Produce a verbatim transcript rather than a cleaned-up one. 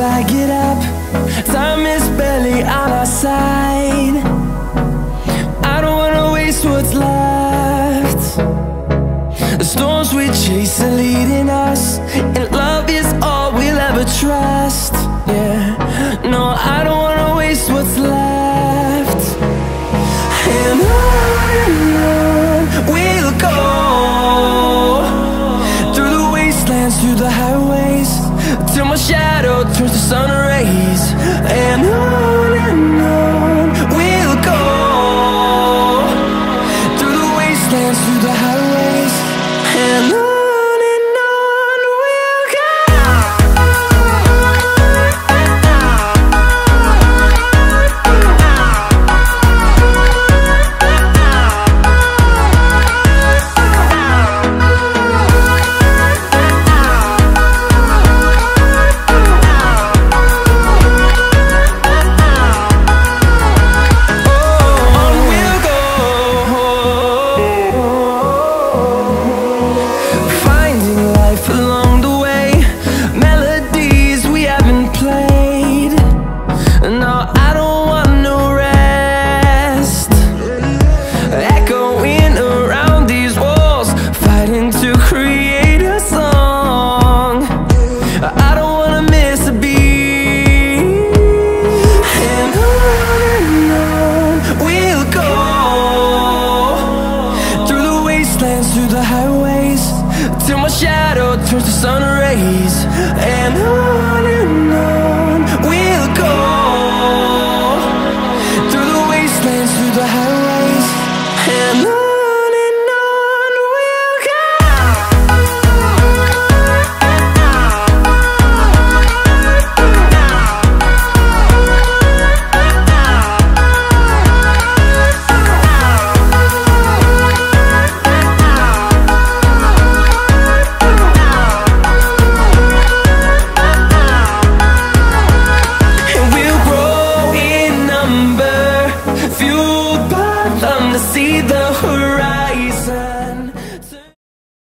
I get up. Time is barely on our side. I don't wanna waste what's left. The storms we chase are leading us, and love is all we'll ever trust. Yeah, no, I don't wanna waste what's left. And on and on we'll go, through the wastelands, through the highways, till my shadow turns to sun rays.